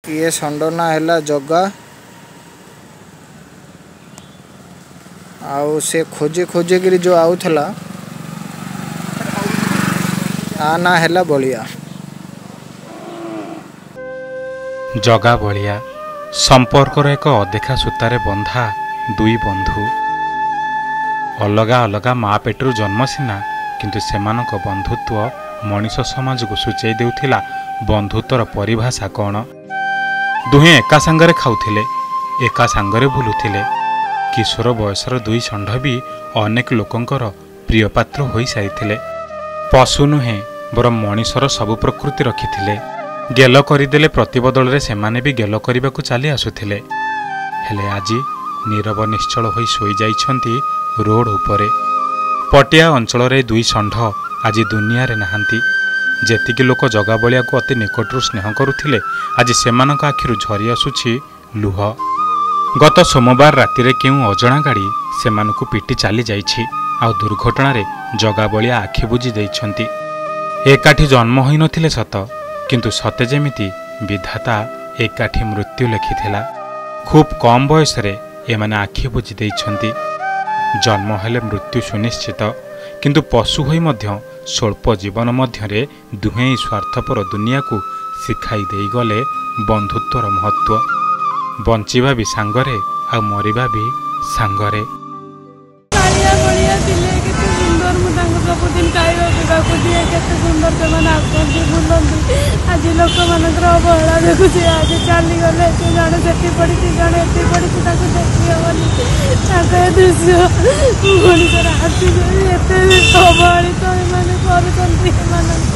ये षंडना है जगा आउ से खोजे खोजे कि जो आउला आ ना है बलिया। जगा बलिया संपर्कर एक अदेखा सूतारे बंधा दुई बंधु अलगा अलगा माँ पेटरू जन्म सीना किंतु सेमानक बंधुत्व मनीष समाज को सूचाई देउथिला बंधुत्वर परिभाषा कौन। दुहें एका सांगरे खाउथिले एका सांगरे बुलुथिले। किशोर बयसर दुई षंढ भी अनेक लोकंकर प्रिय पात्र होई सारिथिले। पशु नुहे बर मनीषर सबु प्रकृति रखिथिले। गेल करिदेले प्रतिबदल रे सेमाने भी गेल करने को चली आसुथिले। हेले आजी नीरव निश्चल होई सोई जाइछंती रोड उपरे। पटिया अंचल रे दुई षंढ आज दुनिया रे नहांती। जेतिकी लोक जगा बलिया को अति निकटरू स्नेह करुथिले आज सेमानक आखिरु झरी आसुछि लुह। गत सोमवार राति रे केउ अजणा गाड़ी सेमानकु पिटी चली जाइछि आ दुर्घटना रे जगा बलिया आखि बुझी दैछंती। एकाठी जन्म होई नथिले सत किंतु सते जेमिति विधाता एकाठी मृत्यु लेखिथिला। खूब कम बयस रे एमाने आखि बुझी दैछंती। जन्म हेले मृत्यु सुनिश्चित किंतु पशु होई मध्य स्वल्प जीवन मध्यरे दुहें स्वार्थपर दुनिया को शिखाई दे गले बंधुत्वर महत्व। बंचिबा भी सांगरे आ मरिबा भी सांगरे। सबुदिन खाଇବା ପିଇବାକୁ ଦିଏ କେତେ ସୁନ୍ଦର ସେମାନେ ଆସନ୍ତି ବୁଲନ୍ତି। ଆଜି ଲୋକମାନଙ୍କର ଅବହେଳା ଦେଖୁଛି। ଆଜି ଚାଲିଗଲେ ସେ ଜଣେ ସେଠି ପଡ଼ିଛି ଜଣେ ଏଠି ପଡ଼ିଛି ତାକୁ ଦେଖି ହେବନି। ତାଙ୍କ ଏ ଦୃଶ୍ୟ ମଣିଷର ଆସିବ ଏତେ ଅବହେଳିତ ଏମାନେ କରୁଛନ୍ତି। ଏମାନଙ୍କୁ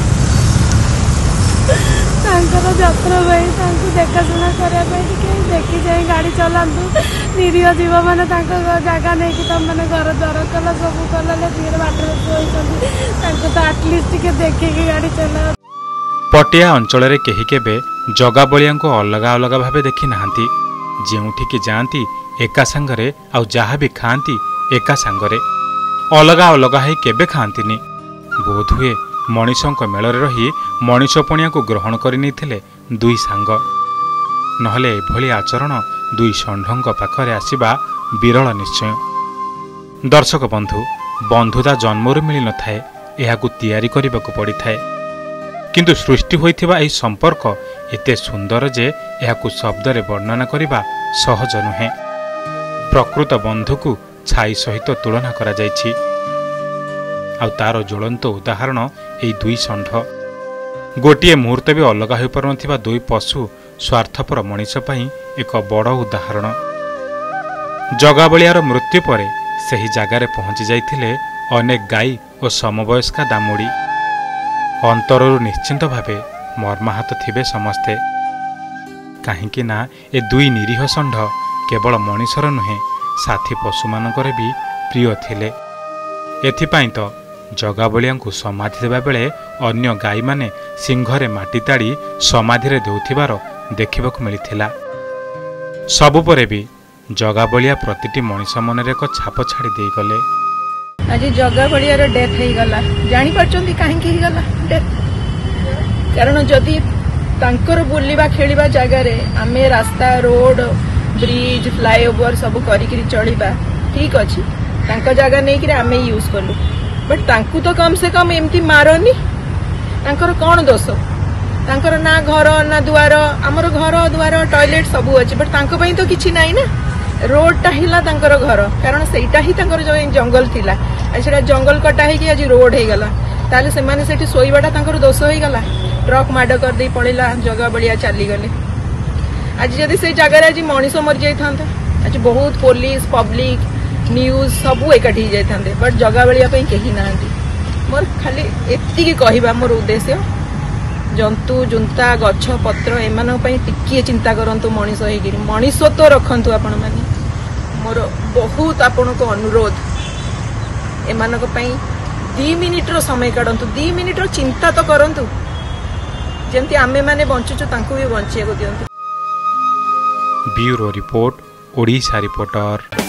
ତାଙ୍କର ଯାତ୍ରା ପାଇଁ ତାଙ୍କୁ ଦେଖାଶୁଣା କରିବା ପାଇଁ ଟିକେ ଦେଖି ଯାଇ ଗାଡ଼ି ଚଲାନ୍ତୁ। ନିରୀହ ଜୀବ ମାନେ ତାଙ୍କ ଜାଗା ନେଇକି ତମାନେ ଘର ଦ୍ୱାର କଲ ସବୁ କଲେ ଧୀରେ ବାଟରେ ଶୋଇଛନ୍ତି। ତାଙ୍କୁ ତ ଆଟଲିଷ୍ଟ ଟିକେ ଦେଖିକି ଗାଡ଼ି ଚଲାଅ। पटिया अंचल रे केही केबे जगा बलिया को अलगा अलगा भावे देखी नाहांती। जेउठिकी जाती एका सांगरे आ जहा भी खाती एका सांगरे अलगा अलगा है केबे खांतीनी। बोध हुए मनीषक मेलरे रही मनीषपणिया को ग्रहण करि नैथिले दुई सांग। नहले एभली आचरण दुई षंढंक पाखरे आसिबा विरल निश्चय। दर्शक बंधु बंधुता जन्मरू मिली न थाए एहाकु तैयारी करबाकू पड़ी थाए। किंतु सृष्टि होइथिबा एही संपर्क एते सुंदर जे एहाकु शब्दरे वर्णना करिबा सहज नुहे। प्रकृत बंधु को छाई सहित तुलना करा जायछि आ तार ज्वलंत उदाहरण एही दुई षंढ। गोटिए मुहूर्त भी अलगा हो पारुनथिबा दुई पशु स्वार्थपर मनीष पई एक बड़ उदाहरण। जगा बलियार मृत्यु परे सही जगार पहुंची जाइथिले अनेक गाई और समवयस्का दामुड़ी। अंतररू निश्चिंत भावे मर्माहत थिबे समस्ते। काहींकि ना ए दुई निरीह षंढ केवल मनीषर नुहे साथी पशु मानकर भी प्रिय थिले। एथिपाई तो जगा बलिया को समाधि देबा बेले अन्य गाई माने सिंघरे माटी ताड़ी समाधि रे देउथिबार देखिबाकू मिलिथिला। सबु परे भी जगा बलिया प्रतिटी मनीष मनरे एक छाप छाड़ी दे गले। आज जगा बलियार डेथ हो गला जानी पारछंती काहेकि हो गला डेथ। कारण जदि तांकर बुलिबा खेलिबा जगह रे आमे रास्ता रोड ब्रिज फ्लाईओवर सब करिकरी चलिबा ठीक अछि। तांका जगह नै कि आमे यूज करलु बट तांकु तो कम से कम एमती मारनी। तांकर कौन दोष? तांकर ना घर ना दुआर आमर घर दुआर टॉयलेट सब अच्छे बट तांको पई तो किछि नाही ना। रोड टा हिला तांकर घर कारण सेटा ही तांकर जो जंगल थिला आज सेटा जंगल कटा है कि आज रोड हे गला ताले से माने सेठी सोईबाटा तांकर दोष होई गला। ट्रक माड कर दे पड़ेला जगा बलिया चली गले। आज जदि से जगह रे आज मनीष मर जाई थांता आज बहुत पुलिस पब्लिक न्यूज सबू एकाठी जाते बट जगा बलिया कहीं ना। मोर खाली एति कहवा मोर उद्देश्य जंतु जुंता गछ पत्र एमान टिके चिंता करंतु मनीष होगी मनीषत्व रखंतु आपण माने। मोर बहुत आपण को अनुरोध एमान 2 मिनिटर समय काढंतु 2 मिनिटर चिंता तो करंतु जेमती आमे माने बंचुचु तांकु भी बंचिया को दियंतु। Bureau report Odisha reporter.